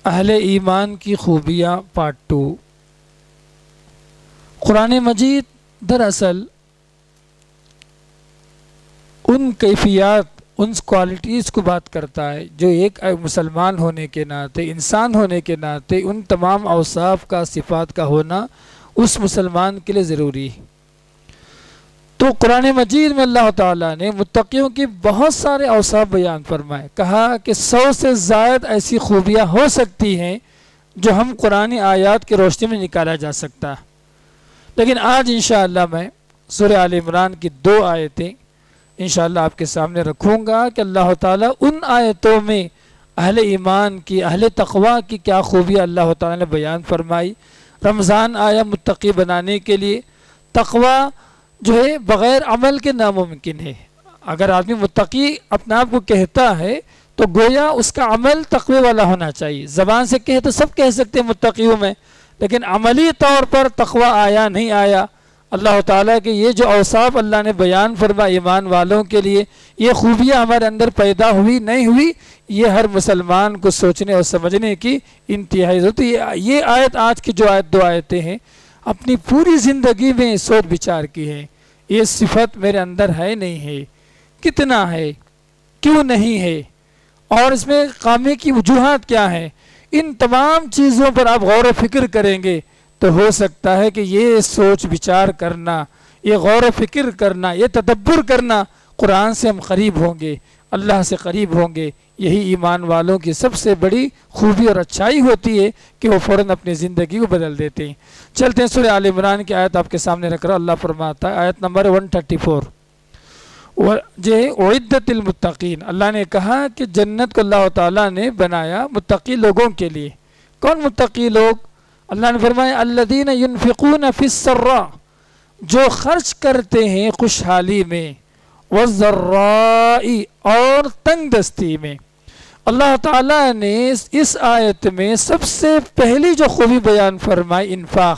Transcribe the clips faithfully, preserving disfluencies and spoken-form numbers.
اہل ایمان کی خوبیاں پارٹ ٹو۔ قرآن مجید دراصل ان کیفیات، ان کوالٹیز کو بات کرتا ہے جو ایک مسلمان ہونے کے ناطے، انسان ہونے کے ناطے ان تمام اوصاف کا، صفات کا ہونا اس مسلمان کے لیے ضروری ہے۔ تو قرآن مجید میں اللہ تعالیٰ نے متقیوں کی بہت سارے اوصاف بیان فرمائے، کہا کہ سو سے زائد ایسی خوبیاں ہو سکتی ہیں جو ہم قرآن آیات کی روشنی میں نکالا جا سکتا ہے۔ لیکن آج انشاءاللہ میں سورہ آل عمران کی دو آیتیں انشاءاللہ آپ کے سامنے رکھوں گا کہ اللہ تعالیٰ ان آیتوں میں اہل ایمان کی، اہل تقوی کی کیا خوبیاں اللہ تعالیٰ نے بیان فرمائی۔ رمضان آیا متقی بنانے کے لیے۔ تقوی جو ہے بغیر عمل کے ناممکن ہے۔ اگر آدمی متقی اپنے آپ کو کہتا ہے تو گویا اس کا عمل تقوی والا ہونا چاہیے۔ زبان سے کہے تو سب کہہ سکتے ہیں متقیوں میں، لیکن عملی طور پر تقوی آیا نہیں آیا۔ اللہ تعالیٰ کے یہ جو اوصاف اللہ نے بیان فرمایا ایمان والوں کے لیے، یہ خوبیاں ہمارے اندر پیدا ہوئی نہیں ہوئی، یہ ہر مسلمان کو سوچنے اور سمجھنے کی انتہائی ضرورت ہے۔ یہ آیت، آج کی جو آیت، دو آیتیں ہیں، اپنی پوری زندگی میں سوچ بچار کی ہے۔ یہ صفت میرے اندر ہے نہیں ہے، کتنا ہے، کیوں نہیں ہے، اور اس میں کامی کی وجوہات کیا ہیں، ان تمام چیزوں پر آپ غور و فکر کریں گے تو ہو سکتا ہے کہ یہ سوچ بچار کرنا، یہ غور و فکر کرنا، یہ تدبر کرنا، قرآن سے ہم قریب ہوں گے، اللہ سے قریب ہوں گے۔ یہی ایمان والوں کی سب سے بڑی خوبی اور اچھائی ہوتی ہے کہ وہ فوراً اپنی زندگی کو بدل دیتے ہیں۔ چلتے ہیں سورہ آل عمران کی آیت آپ کے سامنے رکھ رہا، اللہ فرماتا ہے آیت نمبر ایک سو چوتیس، جو اعدت المتقین، اللہ نے کہا کہ جنت کو اللہ تعالیٰ نے بنایا متقی لوگوں کے لیے۔ کون متقی لوگ؟ اللہ نے فرمایا الذین ینفقون فی السراء، جو خرچ کرتے ہیں خوشحالی میں، والضراء، اور تنگ دستی میں۔ اللہ تعالیٰ نے اس آیت میں سب سے پہلی جو خوبی بیان فرمائی انفاق،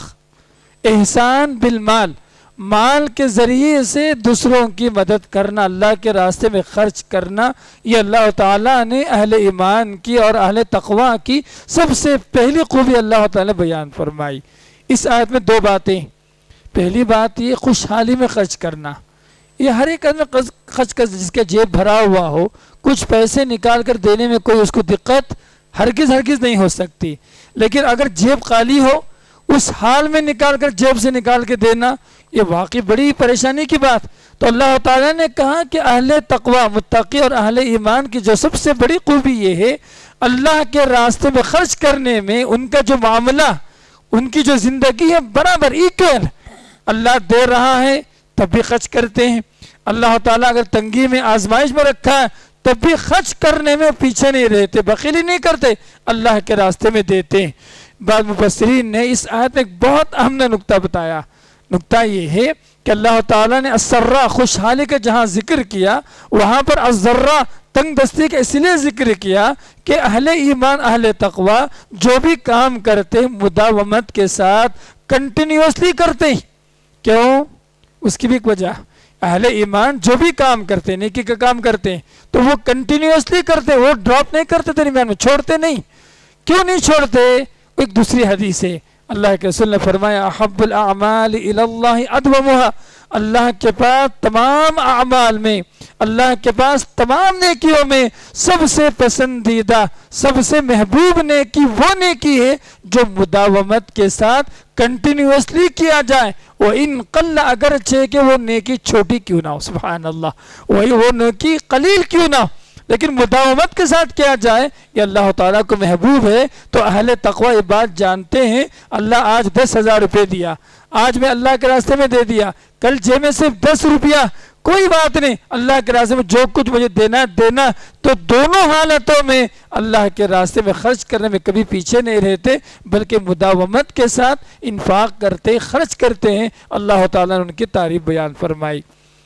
احسان بالمال، مال کے ذریعے سے دوسروں کی مدد کرنا، اللہ کے راستے میں خرچ کرنا، یہ اللہ تعالیٰ نے اہل ایمان کی اور اہل تقوی کی سب سے پہلی خوبی اللہ تعالیٰ نے بیان فرمائی۔ اس آیت میں دو باتیں، پہلی بات یہ خوشحالی میں خرچ کرنا، یہ ہر ایک آدمی خرچ کر جس کا جیب بھرا ہوا ہو، کچھ پیسے نکال کر دینے میں کوئی اس کو دقت ہرگز ہرگز نہیں ہو سکتی، لیکن اگر جیب خالی ہو اس حال میں نکال کر جیب سے نکال کے دینا، یہ واقعی بڑی پریشانی کی بات۔ تو اللہ تعالیٰ نے کہا کہ اہل تقوی، متقی اور اہل ایمان کی جو سب سے بڑی خوبی یہ ہے، اللہ کے راستے میں خرچ کرنے میں ان کا جو معاملہ، ان کی جو زندگی ہے برابر ایکول، اللہ دے رہا ہے تب بھی خرچ کرتے ہیں، اللہ تعالیٰ اگر تنگی میں آزمائش میں رکھا ہے تب بھی خرچ کرنے میں پیچھے نہیں رہتے، بخیلی نہیں کرتے، اللہ کے راستے میں دیتے ہیں۔ بعض مفسرین نے اس آیت میں ایک بہت اہم نکتہ بتایا، نکتہ یہ ہے کہ اللہ تعالیٰ نے السراء، خوشحالی کا جہاں ذکر کیا، وہاں پر الضراء، تنگ دستی کا اس لیے ذکر کیا کہ اہل ایمان، اہل تقوی جو بھی کام کرتے مداومت کے ساتھ کنٹینیوسلی کرتے ہیں۔ کیوں؟ اس کی بھی ایک وجہ، اہل ایمان جو بھی کام کرتے، نیکی کا کام کرتے ہیں تو وہ کنٹینیوسلی کرتے، وہ ڈراپ نہیں کرتے درمیان میں، چھوڑتے نہیں۔ کیوں نہیں چھوڑتے؟ ایک دوسری حدیث ہے، اللہ کے رسول نے فرمایا احب الاعمال الی اللہ ادومها، اللہ کے پاس تمام اعمال میں، اللہ کے پاس تمام نیکیوں میں سب سے پسندیدہ، سب سے محبوب نیکی وہ نیکی ہے جو مداومت کے ساتھ کنٹینیوسلی کیا جائے، وَإِن قَلَّ، اگرچہ کہ وہ نیکی چھوٹی کیوں نہ ہو، سبحان اللہ، وہی وہ نیکی قلیل کیوں نہ ہو، لیکن مداومت کے ساتھ کیا جائے یہ اللہ تعالیٰ کو محبوب ہے۔ تو اہل تقوی یہ بات جانتے ہیں، اللہ آج دس ہزار روپے دیا، آج میں اللہ کے راستے میں دے دیا، کل جیب میں صرف دس روپیہ، کوئی بات نہیں، اللہ کے راستے میں جو کچھ مجھے دینا دینا، تو دونوں حالتوں میں اللہ کے راستے میں خرچ کرنے میں کبھی پیچھے نہیں رہتے، بلکہ مداومت کے ساتھ انفاق کرتے، خرچ کرتے ہیں۔ اللہ تعالیٰ نے ان کی تعریف بیان فرمائی۔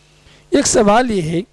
ایک سوال یہ ہے،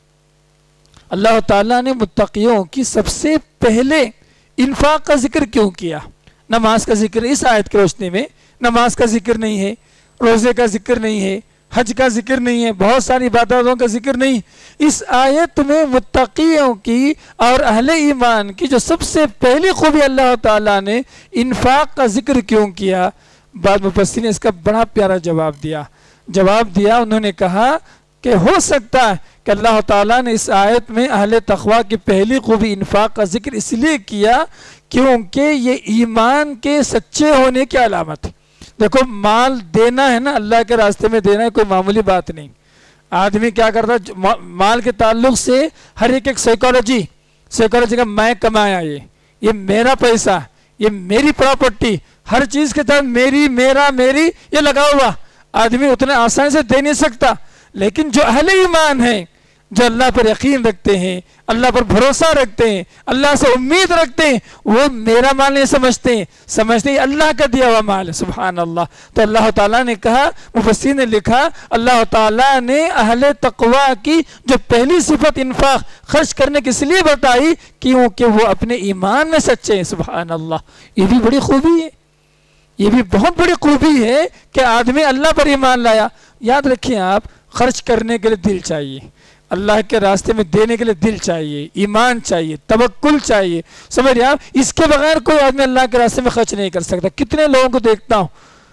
اللہ تعالیٰ نے متقیوں کی سب سے پہلے انفاق کا ذکر کیوں کیا؟ نماز کا ذکر اس آیت کی روشنی میں نماز کا ذکر نہیں ہے، روزے کا ذکر نہیں ہے، حج کا ذکر نہیں ہے، بہت ساری عبادتوں کا ذکر نہیں. اس آیت میں متقیوں کی اور اہل ایمان کی جو سب سے پہلی خوبی اللہ تعالیٰ نے انفاق کا ذکر کیوں کیا؟ بعض مفسرین نے اس کا بڑا پیارا جواب دیا. جواب دیا انہوں نے کہا کہ ہو سکتا ہے کہ اللہ تعالیٰ نے اس آیت میں اہل تقویٰ کی پہلی خوبی انفاق کا ذکر اس لیے کیا کیونکہ یہ ایمان کے سچے ہونے کی علامت ہے. دیکھو مال دینا ہے نا، اللہ کے راستے میں دینا ہے، کوئی معمولی بات نہیں. آدمی کیا کرتا ہے مال کے تعلق سے؟ ہر ایک ایک سائیکالوجی سائیکالوجی کا میں کمایا، یہ یہ میرا پیسہ، یہ میری پراپرٹی، ہر چیز کے تحت میری میرا میری یہ لگا ہوا. آدمی اتنے آسانی سے دے نہیں سکتا. لیکن جو اہل ایمان ہیں، جو اللہ پر یقین رکھتے ہیں، اللہ پر بھروسہ رکھتے ہیں، اللہ سے امید رکھتے ہیں، وہ میرا مال نہیں سمجھتے ہیں، سمجھتے ہیں اللہ کا دیا ہوا مال ہے. سبحان اللہ. تو اللہ تعالیٰ نے کہا، مفسرین نے لکھا، اللہ تعالیٰ نے اہل تقویٰ کی جو پہلی صفت انفاق خرچ کرنے کی اس لیے بتائی کیونکہ وہ اپنے ایمان میں سچے ہیں. سبحان اللہ. یہ بھی بڑی خوبی ہے، یہ بھی بہت بڑی خوبی ہے کہ آدمی اللہ پر ایمان لایا. یاد رکھیں آپ، خرچ کرنے کے لیے دل چاہیے، اللہ کے راستے میں دینے کے لیے دل چاہیے، ایمان چاہیے، توکل چاہیے. سمجھ رہے آپ؟ اس کے بغیر کوئی آدمی اللہ کے راستے میں خرچ نہیں کر سکتا. کتنے لوگوں کو دیکھتا ہوں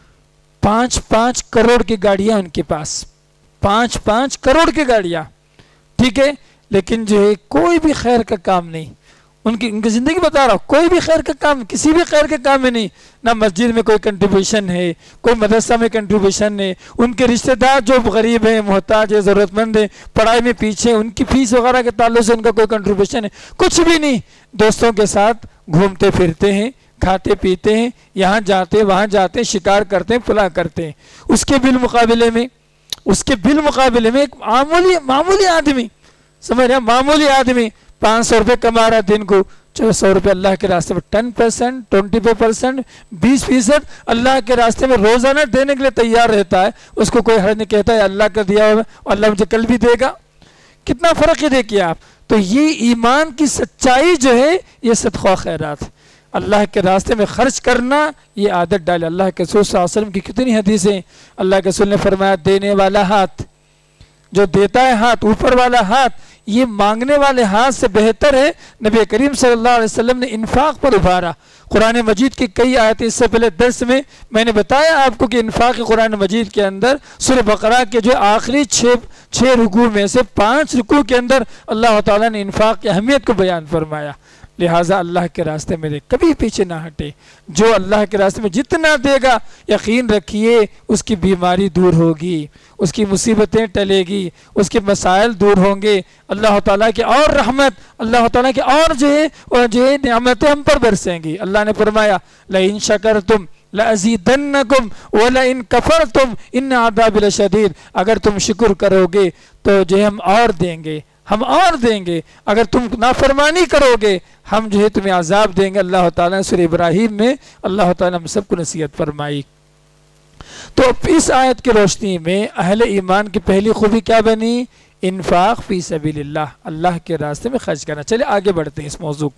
پانچ پانچ کروڑ کی گاڑیاں ان کے پاس، پانچ پانچ کروڑ کی گاڑیاں، ٹھیک ہے، لیکن جو ہے کوئی بھی خیر کا کام نہیں. ان کی ان کی زندگی بتا رہا ہوں، کوئی بھی خیر کا کام، کسی بھی خیر کے کام میں نہیں. نہ مسجد میں کوئی کنٹریبیوشن ہے، کوئی مدرسہ میں کنٹریبیوشن ہے. ان کے رشتہ دار جو غریب ہیں، محتاج ہیں، ضرورت مند ہیں، پڑھائی میں پیچھے، ان کی فیس وغیرہ کے تعلق سے ان کا کوئی کنٹریبیوشن ہے، کچھ بھی نہیں. دوستوں کے ساتھ گھومتے پھرتے ہیں، کھاتے پیتے ہیں، یہاں جاتے وہاں جاتے، شکار کرتے ہیں، فلاں کرتے ہیں. اس کے بالمقابلے میں اس کے بالمقابلے میں ایک معمولی معمولی آدمی، سمجھ رہے ہیں، معمولی آدمی پانچ سو روپے کما رہا ہے دن کو، چھ سو روپے اللہ کے راستے میں ten percent twenty five percent بیس فیصد اللہ کے راستے میں روزانہ دینے کے لیے تیار رہتا ہے. اس کو کوئی حرج نہیں کہتا ہے اللہ کا دیا ہوا اللہ مجھے کل بھی دے گا. کتنا فرق ہے دیکھیے آپ. تو یہ ایمان کی سچائی جو ہے یہ صدقہ خیرات، اللہ کے راستے میں خرچ کرنا، یہ عادت ڈالے. اللہ کے رسول صلی اللہ علیہ وسلم کی کتنی حدیثیں. اللہ کے رسول نے فرمایا دینے والا ہاتھ، جو دیتا ہے ہاتھ، اوپر والا ہاتھ، یہ مانگنے والے ہاتھ سے بہتر ہے. نبی کریم صلی اللہ علیہ وسلم نے انفاق پر ابھارا. قرآن مجید کی کئی آیتیں، اس سے پہلے درس میں میں نے بتایا آپ کو کہ انفاق قرآن مجید کے اندر سورہ بقرہ کے جو آخری چھ چھ رکوع میں سے پانچ رکوع کے اندر اللہ تعالیٰ نے انفاق کی اہمیت کو بیان فرمایا. لہٰذا اللہ کے راستے میں دے، کبھی پیچھے نہ ہٹے. جو اللہ کے راستے میں جتنا دے گا یقین رکھیے اس کی بیماری دور ہوگی، اس کی مصیبتیں ٹلے گی، اس کے مسائل دور ہوں گے. اللہ تعالیٰ کی اور رحمت، اللہ تعالیٰ کی اور جو ہے اور جو ہے نعمتیں ہم پر برسیں گی. اللہ نے فرمایا لَإِن شَكَرْتُمْ لَأَزِيدَنَّكُمْ وَلَإِن كَفَرْتُمْ إِنَّ عَذَابِي لَشَدِيدٌ. اگر تم شکر کرو گے تو جو ہے ہم اور دیں گے، ہم اور دیں گے. اگر تم نافرمانی کرو گے ہم جو ہے تمہیں عذاب دیں گے. اللہ تعالیٰ نے سورہ ابراہیم میں اللہ تعالیٰ ہم سب کو نصیحت فرمائی. تو اس آیت کی روشنی میں اہل ایمان کی پہلی خوبی کیا بنی؟ انفاق فی سبیل اللہ، اللہ کے راستے میں خرچ کرنا. چلے آگے بڑھتے ہیں اس موضوع.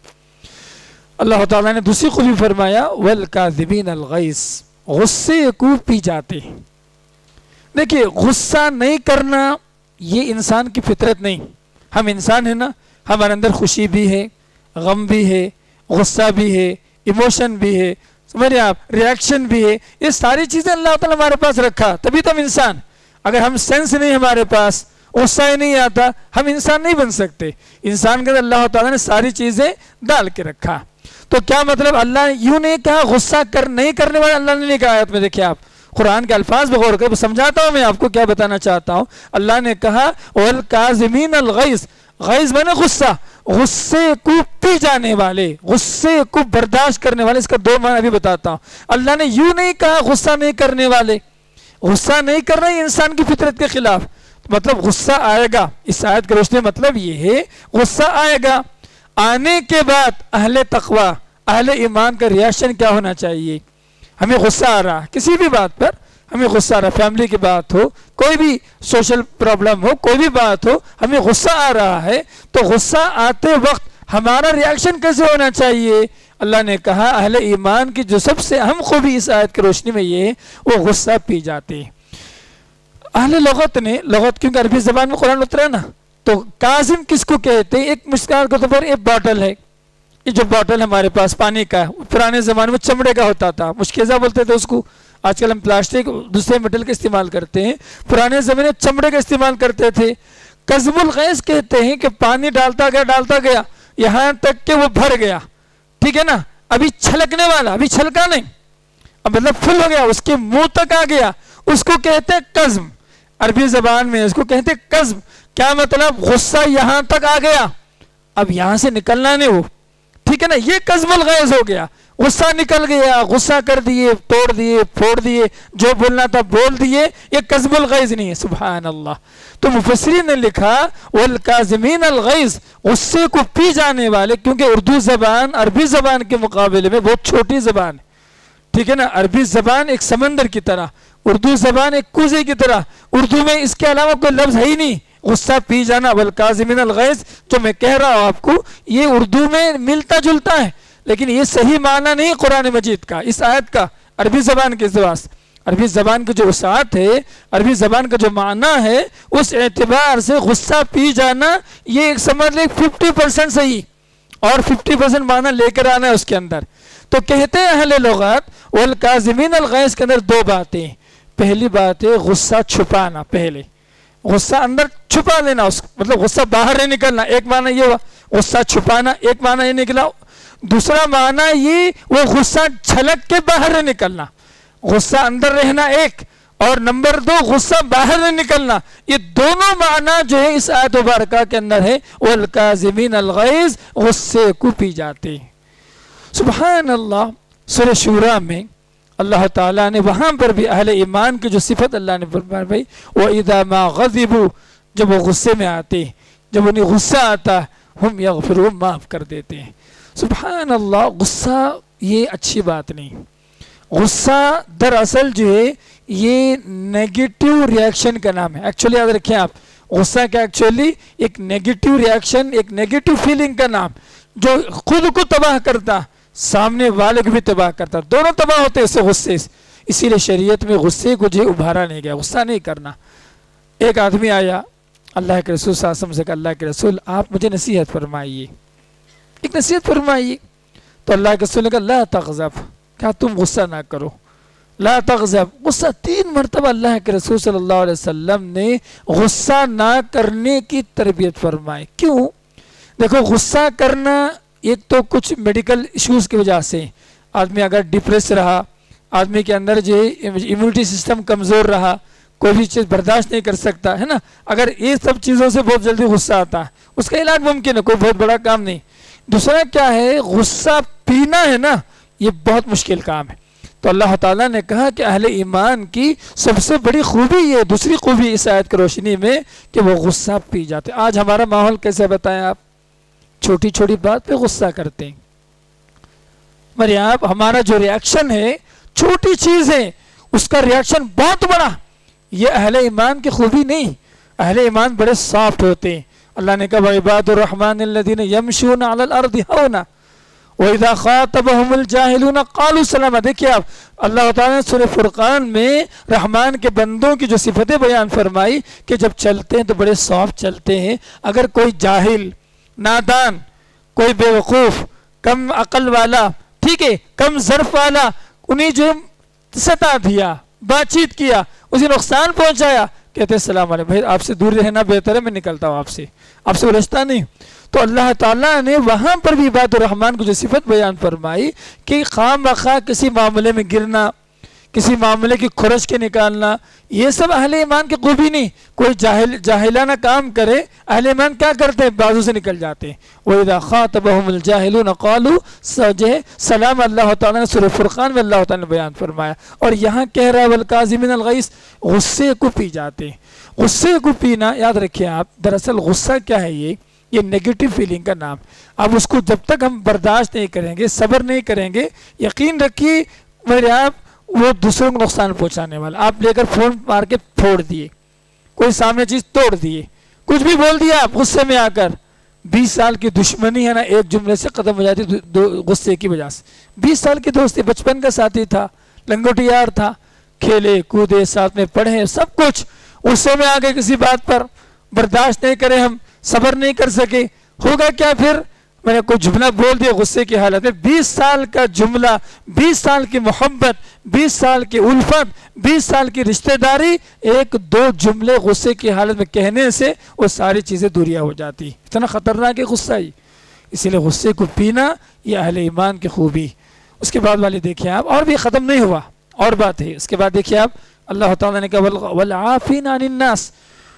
اللہ تعالیٰ نے دوسری خوبی فرمایا وَالْكَاظِمِينَ الْغَيْظَ، غصے کو پی جاتے. دیکھیے غصہ نہیں کرنا یہ انسان کی فطرت نہیں. ہم انسان ہیں نا، ہمارے اندر خوشی بھی ہے، غم بھی ہے، غصہ بھی ہے، ایموشن بھی ہے، سمجھ رہے آپ، ریاکشن بھی ہے. یہ ساری چیزیں اللہ تعالیٰ ہمارے پاس رکھا، تبھی تو ہم انسان. اگر ہم سینس نہیں ہمارے پاس، غصہ ہی نہیں آتا، ہم انسان نہیں بن سکتے. انسان کے اندر اللہ تعالیٰ نے ساری چیزیں ڈال کے رکھا. تو کیا مطلب؟ اللہ نے یوں نہیں کہا غصہ کر نہیں کرنے والے، اللہ نے نہیں کہا. آیت میں دیکھیں آپ قرآن کے الفاظ بغور کر سمجھاتا ہوں میں آپ کو کیا بتانا چاہتا ہوں. اللہ نے کہا وَالْكَاظِمِينَ الْغَيْظَ، غیظ بنے غصہ، غصے کو پی جانے والے، غصے کو برداشت کرنے والے. اس کا دو معنی ابھی بتاتا ہوں. اللہ نے یوں نہیں کہا غصہ نہیں کرنے والے. غصہ نہیں کرنا یہ انسان کی فطرت کے خلاف. مطلب غصہ آئے گا. اس آیت کے روشنی مطلب یہ ہے غصہ آئے گا. آنے کے بعد اہل تقویٰ، اہل ایمان کا ریاکشن کیا ہونا چاہیے؟ ہمیں غصہ آ رہا کسی بھی بات پر، ہمیں غصہ آ رہا، فیملی کی بات ہو، کوئی بھی سوشل پرابلم ہو، کوئی بھی بات ہو، ہمیں غصہ آ رہا ہے تو غصہ آتے وقت ہمارا ریاکشن کیسے ہونا چاہیے؟ اللہ نے کہا اہل ایمان کی جو سب سے اہم خوبی اس آیت کی روشنی میں یہ ہے وہ غصہ پی جاتے ہیں. اہل لغت نے لغت کیونکہ عربی زبان میں قرآن اترا ہے نا، تو کاظم کس کو کہتے ہیں؟ ایک مثال کے طور پر ایک باٹل ہے، یہ جو باٹل ہمارے پاس پانی کا ہے پرانے زمانے میں چمڑے کا ہوتا تھا، مشکیزہ بولتے تھے اس کو، آج کل ہم پلاسٹک دوسرے میٹل کا استعمال کرتے ہیں، پرانے زمانے میں چمڑے کا استعمال کرتے تھے۔ کظم الغیظ کہتے ہیں کہ پانی ڈالتا گیا ڈالتا گیا یہاں تک کہ وہ بھر گیا، ٹھیک ہے نا، ابھی چھلکنے والا، ابھی چھلکا نہیں، اب مطلب فل ہو گیا، اس کے منہ تک آ گیا، اس کو کہتے ہیں کظم، عربی زبان میں اس کو کہتے ہیں کظم۔ کیا مطلب؟ غصہ یہاں تک آ گیا، اب یہاں سے نکلنا نہیں وہ، ٹھیک ہے نا، یہ کظم الغیظ ہو گیا، غصہ نکل گیا، غصہ کر دیے، توڑ دیے، پھوڑ دیے، جو بولنا تھا بول دیے، یہ کظم الغیظ نہیں ہے۔ سبحان اللہ۔ تو مفسرین نے لکھا والکاظمین الغیظ، غصے کو پی جانے والے، کیونکہ اردو زبان عربی زبان کے مقابلے میں بہت چھوٹی زبان ہے، ٹھیک ہے نا، عربی زبان ایک سمندر کی طرح، اردو زبان ایک کوزے کی طرح، اردو میں اس کے علاوہ کوئی لفظ ہے ہی نہیں۔ غصہ پی جانا والکاظمین الغیظ جو میں کہہ رہا ہوں آپ کو، یہ اردو میں ملتا جلتا ہے، لیکن یہ صحیح معنی نہیں قرآن مجید کا، اس آیت کا، عربی زبان کے اعتبار سے۔ عربی زبان کی جو وسعت ہے، عربی زبان کا جو معنی ہے، اس اعتبار سے غصہ پی جانا یہ ایک سمجھ لیں ففٹی پرسنٹ صحیح، اور ففٹی پرسنٹ معنی لے کر آنا ہے اس کے اندر۔ تو کہتے ہیں اہل لغات والکاظمین الغیظ کے اندر دو باتیں، پہلی بات ہے غصہ چھپانا، پہلے غصہ اندر چھپا لینا، اس مطلب غصہ باہر نہیں نکلنا، ایک معنی یہ ہوا غصہ چھپانا، ایک معنی یہ نکلا، دوسرا معنی یہ وہ غصہ چھلک کے باہر نہیں نکلنا، غصہ اندر رہنا ایک، اور نمبر دو غصہ باہر نہیں نکلنا، یہ دونوں معنی جو ہے اس آیت مبارکہ کے اندر ہے والکاظمین الغیظ، غصے کو پی جاتے ہیں۔ سبحان اللہ۔ سورہ شورى میں اللہ تعالیٰ نے وہاں پر بھی اہل ایمان کی جو صفت اللہ نے فرمایا بھائی وَإِذَا مَا غَضِبُوا، جب وہ غصے میں آتے ہیں، جب انہیں غصہ آتا ہم یغفرون، معاف کر دیتے ہیں۔ سبحان اللہ۔ غصہ یہ اچھی بات نہیں، غصہ دراصل جو ہے یہ نیگیٹو ریاکشن کا نام ہے۔ ایکچولی یاد رکھیں آپ، غصہ کا ایکچولی ایک نیگیٹو ریاکشن، ایک نیگیٹو فیلنگ کا نام، جو خود کو تباہ کرتا سامنے والے کو بھی تباہ کرتا، دونوں تباہ ہوتے اس سے غصے سے۔ اسی لیے شریعت میں غصے کو جو ابھارا نہیں گیا، غصہ نہیں کرنا۔ ایک آدمی آیا اللہ کے رسول صلی اللہ علیہ وسلم سے کہ اللہ کے رسول آپ مجھے نصیحت فرمائیے، ایک نصیحت فرمائیے۔ تو اللہ کے رسول نے کہا لا تغضب، کہا تم غصہ نہ کرو، لا تغضب۔ غصہ تین مرتبہ اللہ کے رسول صلی اللہ علیہ وسلم نے غصہ نہ کرنے کی تربیت فرمائی۔ کیوں؟ دیکھو غصہ کرنا ایک تو کچھ میڈیکل ایشوز کی وجہ سے، آدمی اگر ڈپریس رہا، آدمی کے اندر جو امیونٹی سسٹم کمزور رہا، کوئی بھی چیز برداشت نہیں کر سکتا ہے نا، اگر یہ سب چیزوں سے بہت جلدی غصہ آتا ہے، اس کا علاج ممکن ہے، کوئی بہت بڑا کام نہیں۔ دوسرا کیا ہے، غصہ پینا ہے نا، یہ بہت مشکل کام ہے۔ تو اللہ تعالیٰ نے کہا کہ اہل ایمان کی سب سے بڑی خوبی یہ، دوسری خوبی اس آیت کی روشنی میں کہ وہ غصہ پی جاتے۔ آج ہمارا ماحول کیسے بتائیں آپ، چھوٹی چھوٹی بات پہ غصہ کرتے ہیں۔ میرے آپ ہمارا جو ریاکشن ہے چھوٹی چیز ہے، اس کا ریاکشن بہت بڑا، یہ اہل ایمان کی خوبی نہیں۔ اہل ایمان بڑے سافٹ ہوتے ہیں۔ اللہ نے کہا وعباد الرحمن الذین یمشون علی الارض ہونا وَإِذَا خَاطَبَهُمُ الْجَاهِلُونَ قَالُوا سَلَامًا۔ دیکھیے آپ، اللہ تعالیٰ نے سورہ فرقان میں رحمان کے بندوں کی جو صفتیں بیان فرمائی کہ جب چلتے ہیں تو بڑے سافٹ چلتے ہیں، اگر کوئی جاہل، نادان، کوئی بے وقوف، کم عقل والا، ٹھیک ہے، کم ظرف والا، انہیں جو ستا دیا، بات چیت کیا، اسے نقصان پہنچایا، کہتے ہیں السلام علیکم، بھائی آپ سے دور رہنا بہتر ہے، میں نکلتا ہوں آپ سے، آپ سے الجھتا نہیں۔ تو اللہ تعالیٰ نے وہاں پر بھی عباد الرحمن کو جو صفت بیان فرمائی کہ خام بخواہ کسی معاملے میں گرنا، کسی معاملے کی کھرچ کے نکالنا، یہ سب اہل ایمان کی خوبی نہیں۔ کوئی جاہل جاہلانہ کام کرے، اہل ایمان کیا کرتے ہیں، بازو سے نکل جاتے ہیں۔ وَإِذَا خَاطَبَهُمُ الْجَاهِلُونَ قَالُوا سَلَامًا، سلام اللہ تعالیٰ نے سورہ فرقان میں اللہ تعالیٰ نے بیان فرمایا، اور یہاں کہہ رہا ہے وَالْكَاظِمِينَ الْغَيْظَ، غصے کو پی جاتے ہیں۔ غصے کو پینا یاد رکھیں آپ، دراصل غصہ کیا ہے، یہ یہ نیگیٹو فیلنگ کا نام۔ اب اس کو جب تک ہم برداشت نہیں کریں گے، صبر نہیں کریں گے، یقین رکھیے میرے آپ وہ دوسروں کو نقصان پہنچانے والا۔ آپ لے کر فون مار کے پھوڑ دیے، کوئی سامنے چیز توڑ دیے، کچھ بھی بول دیا آپ غصے میں آ کر، بیس سال کی دشمنی ہے نا ایک جملے سے ختم ہو جاتی غصے کی وجہ سے۔ بیس سال کی دوستی، بچپن کا ساتھی تھا، لنگوٹی یار تھا، کھیلے کودے ساتھ میں پڑھے سب کچھ، غصے میں آ گئے کسی بات پر، برداشت نہیں کرے، ہم صبر نہیں کر سکے، ہوگا کیا پھر؟ میں نے کوئی جملہ بول دیا غصے کی حالت میں، بیس سال کا جملہ، بیس سال کی محبت، بیس سال کی الفت، بیس سال کی رشتہ داری، ایک دو جملے غصے کی حالت میں کہنے سے وہ ساری چیزیں دوریا ہو جاتی. اتنا خطرناک ہے غصہ ہی. اسی لیے غصے کو پینا یہ اہل ایمان کی خوبی. اس کے بعد والے دیکھیں آپ، اور بھی ختم نہیں ہوا، اور بات ہے. اس کے بعد دیکھیں آپ، اللہ تعالیٰ نے کہا والعافین عن الناس،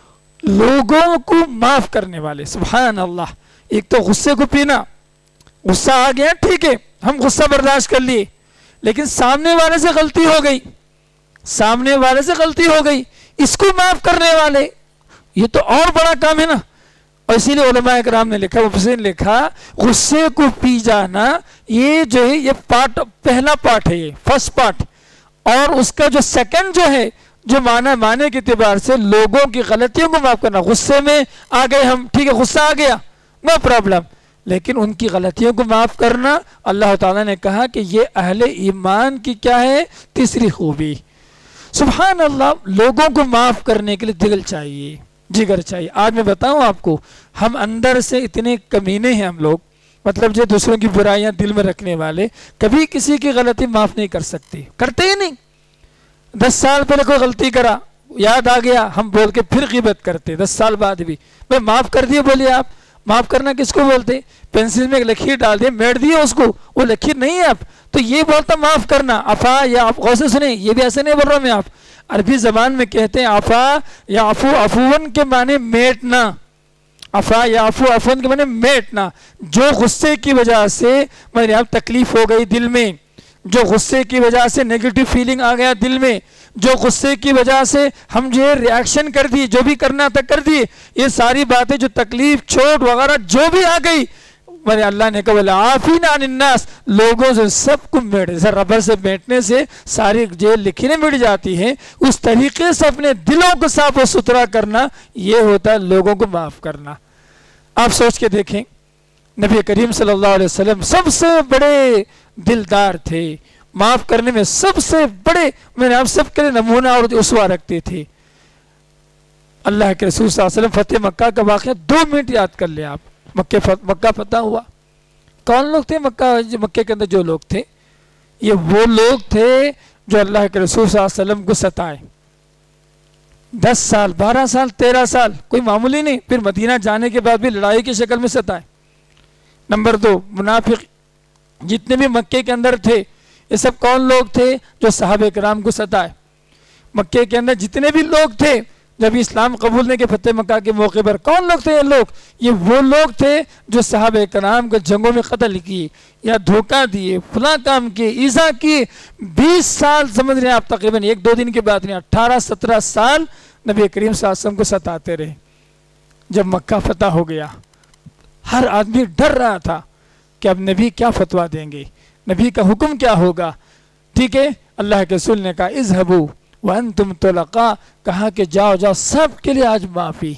لوگوں کو معاف کرنے والے. سبحان اللہ. ایک تو غصے کو پینا، غصہ آ گیا ٹھیک ہے، ہم غصہ برداشت کر لیے، لیکن سامنے والے سے غلطی ہو گئی، سامنے والے سے غلطی ہو گئی، اس کو معاف کرنے والے، یہ تو اور بڑا کام ہے نا. اور اسی لیے علماء اکرام نے لکھا، مفسرین نے لکھا، غصے کو پی جانا یہ جو ہے یہ پارٹ، پہلا پارٹ ہے، یہ فرسٹ پارٹ. اور اس کا جو سیکنڈ جو ہے، جو معنی معنی کے اعتبار سے لوگوں کی غلطیوں کو معاف کرنا. غصے میں آ گئے ہم، ٹھیک ہے غصہ آ گیا، نو پرابلم، لیکن ان کی غلطیوں کو معاف کرنا، اللہ تعالیٰ نے کہا کہ یہ اہل ایمان کی کیا ہے؟ تیسری خوبی. سبحان اللہ. لوگوں کو معاف کرنے کے لیے دل چاہیے، جگر چاہیے. آج میں بتاؤں آپ کو، ہم اندر سے اتنے کمینے ہیں ہم لوگ، مطلب جو دوسروں کی برائیاں دل میں رکھنے والے، کبھی کسی کی غلطی معاف نہیں کر سکتے، کرتے ہی نہیں. دس سال پہلے کوئی غلطی کرا، یاد آ گیا، ہم بول کے پھر غیبت کرتے دس سال بعد بھی. میں معاف کر دیے، بولیے آپ معاف کرنا کس کو بولتے؟ پینسل میں ایک لکیر ڈال دے، میٹ دیے اس کو، وہ لکیر نہیں ہے اب تو یہ بولتا معاف کرنا. افا یا آپ غور سے سنیں، یہ بھی ایسے نہیں بول رہا میں، آپ عربی زبان میں کہتے ہیں افا یا افو، افون کے معنی میٹنا، افا یا افو افون کے معنی میٹنا. جو غصے کی وجہ سے میرے آپ تکلیف ہو گئی دل میں، جو غصے کی وجہ سے نیگیٹو فیلنگ آ گیا دل میں، جو غصے کی وجہ سے ہم جو ریاکشن کر دی، جو بھی کرنا تھا کر دی، یہ ساری باتیں جو تکلیف چوٹ وغیرہ جو بھی آ گئی، میرے اللہ نے کہا والعافین عن الناس، لوگوں سے سب کو میٹ، جیسے ربر سے میٹنے سے ساری جو لکیریں مٹ جاتی ہیں، اس طریقے سے اپنے دلوں کو صاف و ستھرا کرنا، یہ ہوتا ہے لوگوں کو معاف کرنا. آپ سوچ کے دیکھیں، نبی کریم صلی اللہ علیہ وسلم سب سے بڑے دلدار تھے، معاف کرنے میں سب سے بڑے، میں نے آپ سب کے لیے نمونہ اور اسوہ رکھتے تھے. اللہ کے رسول صلی اللہ علیہ وسلم فتح مکہ کا واقعہ دو منٹ یاد کر لیں آپ. مکہ مکہ فتح ہوا، کون لوگ تھے مکہ مکہ کے اندر؟ جو لوگ تھے یہ وہ لوگ تھے جو اللہ کے رسول صلی اللہ علیہ وسلم کو ستائے. دس سال، بارہ سال، تیرہ سال، کوئی معمولی نہیں. پھر مدینہ جانے کے بعد بھی لڑائی کی شکل میں ستائے. نمبر دو، منافق جتنے بھی مکے کے اندر تھے، یہ سب کون لوگ تھے؟ جو صحابہ کرام کو ستائے. مکے کے اندر جتنے بھی لوگ تھے جب اسلام قبولنے کے فتح مکہ کے موقع پر، کون لوگ تھے یہ لوگ؟ یہ وہ لوگ تھے جو صحابہ کرام کو جنگوں میں قتل کیے یا دھوکہ دیے، فلاں کام کیے، ایذا کیے. بیس سال سمجھ رہے ہیں آپ، تقریباً ایک دو دن کی بات نہیں، اٹھارہ سترہ سال نبی کریم صلی اللہ علیہ وسلم کو ستاتے رہے. جب مکہ فتح ہو گیا، ہر آدمی ڈر رہا تھا کہ اب نبی کیا فتویٰ دیں گے، نبی کا حکم کیا ہوگا. ٹھیک ہے، اللہ کے رسول نے کہا اذهبوا وانتم طلقاء، کہا کہ جاؤ جاؤ، سب کے لیے آج معافی،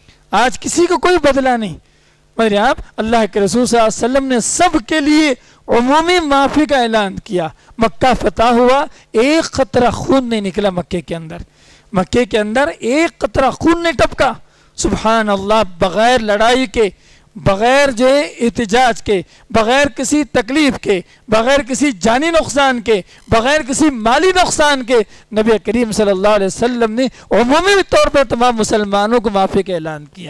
آج کسی کو کوئی بدلہ نہیں. میرے آپ اللہ کے رسول صلی اللہ علیہ وسلم نے سب کے لیے عمومی معافی کا اعلان کیا. مکہ فتح ہوا، ایک قطرہ خون نہیں نکلا مکے کے اندر، مکے کے اندر ایک قطرہ خون نہیں ٹپکا. سبحان اللہ. بغیر لڑائی کے، بغیر جو احتجاج کے، بغیر کسی تکلیف کے، بغیر کسی جانی نقصان کے، بغیر کسی مالی نقصان کے، نبی کریم صلی اللہ علیہ وسلم نے عمومی طور پر تمام مسلمانوں کو معافی کا اعلان کیا.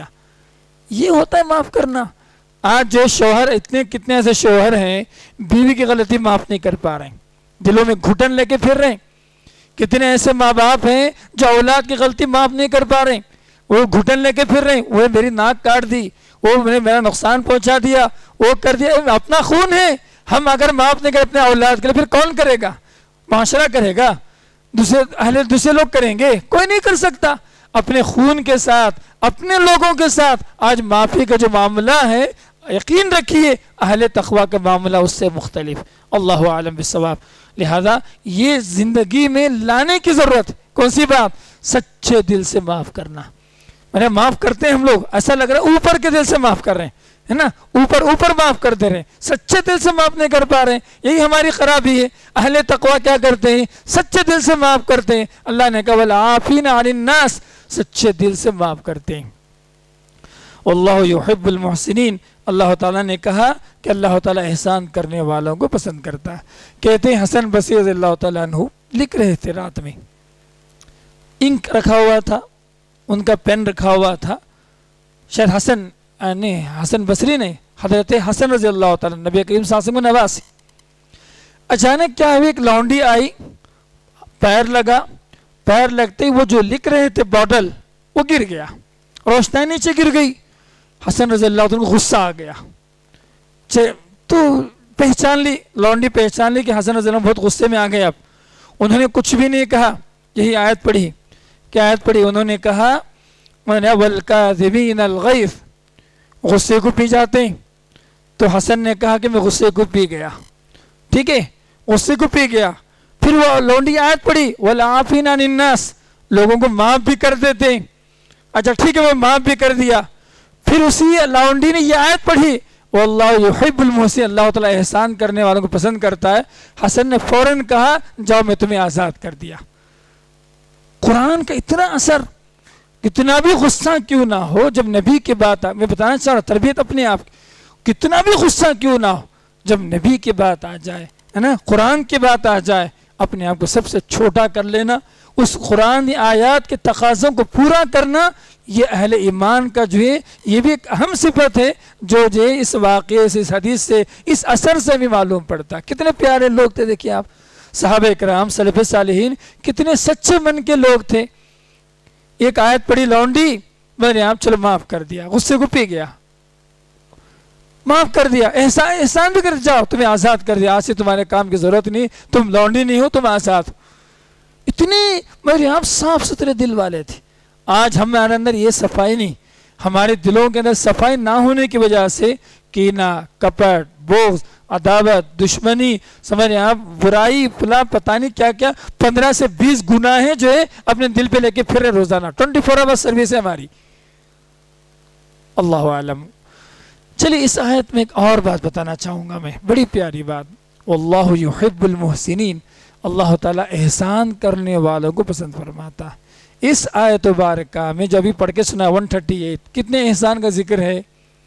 یہ ہوتا ہے معاف کرنا. آج جو شوہر، اتنے کتنے ایسے شوہر ہیں بیوی کی غلطی معاف نہیں کر پا رہے ہیں، دلوں میں گھٹن لے کے پھر رہے ہیں. کتنے ایسے ماں باپ ہیں جو اولاد کی غلطی معاف نہیں کر پا رہے ہیں، وہ گھٹن لے کے پھر رہے ہیں، وہ میری ناک کاٹ دی، وہ نے میرا نقصان پہنچا دیا، وہ کر دیا. اپنا خون ہے، ہم اگر معاف نہیں کریں اپنے اولاد کے لیے، پھر کون کرے گا؟ معاشرہ کرے گا، دوسرے اہل دوسرے لوگ کریں گے، کوئی نہیں کر سکتا. اپنے خون کے ساتھ، اپنے لوگوں کے ساتھ آج معافی کا جو معاملہ ہے، یقین رکھیے اہل تقویٰ کا معاملہ اس سے مختلف. اللہ اعلم بالصواب. لہذا یہ زندگی میں لانے کی ضرورت. کون سی بات؟ سچے دل سے معاف کرنا. میں معاف کرتے ہیں ہم لوگ، ایسا لگ رہا ہے اوپر کے دل سے معاف کر رہے ہیں، ہے نا، اوپر اوپر معاف کر دے رہے ہیں، سچے دل سے معاف نہیں کر پا رہے ہیں. یہی ہماری خرابی ہے. اہل تقویٰ کیا کرتے ہیں؟ سچے دل سے معاف کرتے ہیں. اللہ نے کہا والعافین عن الناس، سچے دل سے معاف کرتے ہیں۔ اللہ یحب المحسنین، اللہ تعالیٰ نے کہا کہ اللہ تعالیٰ احسان کرنے والوں کو پسند کرتا ہے۔ کہتے ہیں حسن بصری رضی اللہ تعالیٰ عنہ لکھ رہے تھے رات میں، انک رکھا ہوا تھا، ان کا پین رکھا ہوا تھا، شاید حسن نے حسن بصری نے حضرت حسن رضی اللہ تعالیٰ نبی کریم صلی اللہ علیہ وسلم کو نواز، اچانک کیا ہوئی، ایک لونڈی آئی، پیر لگا، پیر لگتے ہی وہ جو لکھ رہے تھے باٹل وہ گر گیا، روشنائی نیچے گر گئی۔ حسن رضی اللہ عنہ کو غصہ آ گیا، تو پہچان لی، لونڈی پہچان لی کہ حسن رضی اللہ عنہ بہت غصے میں آ گئے۔ اب انہوں نے کچھ بھی نہیں کہا، یہی آیت پڑھی، کیا آیت پڑھی؟ انہوں نے کہا وَالْكَاظِمِينَ الْغَيْظَ، غصے کو پی جاتے ہیں۔ تو حسن نے کہا کہ میں غصے کو پی گیا، ٹھیک ہے، غصے کو پی گیا۔ پھر وہ لونڈی آیت پڑھی وَالْعَافِينَ عَنِ النَّاسِ، لوگوں کو معاف بھی کر دیتے ہیں۔ اچھا ٹھیک ہے، وہ معاف بھی کر دیا۔ پھر اسی لونڈی نے یہ آیت پڑھی وَاللَّهُ يُحِبُّ الْمُحْسِنِينَ، اللہ تعالیٰ احسان کرنے والوں کو پسند کرتا ہے۔ حسن نے فوراً کہا جاؤ میں تمہیں آزاد کر دیا۔ قرآن کا اتنا اثر، کتنا بھی غصہ کیوں نہ ہو، جب نبی کی بات آ، میں بتانا چاہ رہا ہوں تربیت اپنے آپ کی، کتنا بھی غصہ کیوں نہ ہو، جب نبی کی بات آ جائے، ہے نا، قرآن کی بات آ جائے، اپنے آپ کو سب سے چھوٹا کر لینا، اس قرآن آیات کے تقاضوں کو پورا کرنا، یہ اہل ایمان کا جو ہے یہ بھی ایک اہم صفت ہے، جو جو اس واقعے سے، اس حدیث سے، اس اثر سے بھی معلوم پڑتا۔ کتنے پیارے لوگ تھے، دیکھیے آپ، صحابہ کرام، سلف صالحین، کتنے سچے من کے لوگ تھے۔ ایک آیت پڑھی لونڈی، میں نے آپ چلو معاف کر دیا، غصے کو پی گیا، معاف کر دیا، احسان احسان بھی کر، جاؤ تمہیں آزاد کر دیا، آج سے تمہارے کام کی ضرورت نہیں، تم لونڈی نہیں ہو، تم آزاد ہو۔ اتنے میرے آپ صاف ستھرے دل والے تھے۔ آج ہمارے اندر یہ صفائی نہیں، ہمارے دلوں کے اندر صفائی نہ ہونے کی وجہ سے کینہ، کپٹ، بغض، عداوت، دشمنی، سمجھ رہے ہیں آپ، برائی، فلاں پتہ نہیں کیا کیا، پندرہ سے بیس گناہیں جو ہے اپنے دل پہ لے کے پھر رہے روزانہ، ٹوئنٹی فور آور سروس ہے ہماری۔ اللہ عالم۔ چلیے اس آیت میں ایک اور بات بتانا چاہوں گا میں، بڑی پیاری بات، واللہ یحب المحسنین، اللہ تعالیٰ احسان کرنے والوں کو پسند فرماتا ہے۔ اس آیت مبارکہ میں جو ابھی پڑھ کے سنا ایک سو اڑتیس، کتنے احسان کا ذکر ہے؟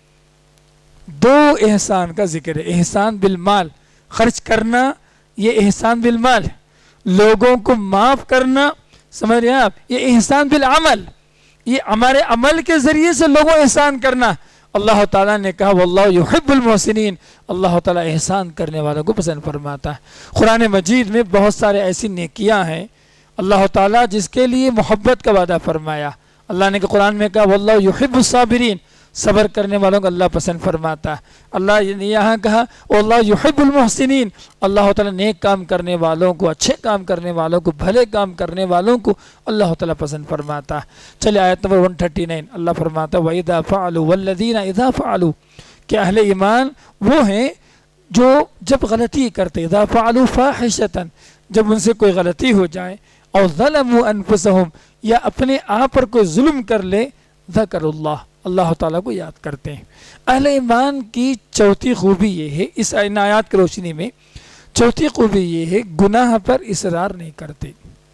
دو احسان کا ذکر ہے۔ احسان بالمال، خرچ کرنا، یہ احسان بالمال، لوگوں کو معاف کرنا، سمجھ رہے ہیں آپ، یہ احسان بالعمل، یہ ہمارے عمل کے ذریعے سے لوگوں کو احسان کرنا۔ اللہ تعالیٰ نے کہا واللہ یحب المحسنین، اللہ تعالیٰ احسان کرنے والوں کو پسند فرماتا ہے۔ قرآن مجید میں بہت سارے ایسی نیکیاں ہیں اللہ تعالیٰ جس کے لیے محبت کا وعدہ فرمایا۔ اللہ نے قرآن میں کہا واللہ یحب الصابرین، صبر کرنے والوں کو اللہ پسند فرماتا ہے۔ اللہ نے یہاں کہا واللہ یحب المحسنین، اللہ تعالیٰ نیک کام کرنے والوں کو، اچھے کام کرنے والوں کو، بھلے کام کرنے والوں کو اللہ تعالیٰ پسند فرماتا ہے۔ چلے آیت نمبر ایک سو انتیس، اللہ فرماتا ہے وَإِذَا فَعَلُوا وَالَّذِينَ إِذَا فَعَلُوا، کہ اہل ایمان وہ ہیں جو جب غلطی کرتے، اذا فعلوا فاحشة، جب ان سے کوئی غلطی ہو جائے، اور ظلموا انفسهم، یا اپنے آپ پر کوئی ظلم کر لے، ذکر اللہ، اللہ تعالیٰ کو یاد کرتے ہیں۔ اہل ایمان کی چوتھی خوبی یہ ہے، اس آیات کی روشنی میں چوتھی خوبی یہ ہے، گناہ پر اصرار نہیں کرتے،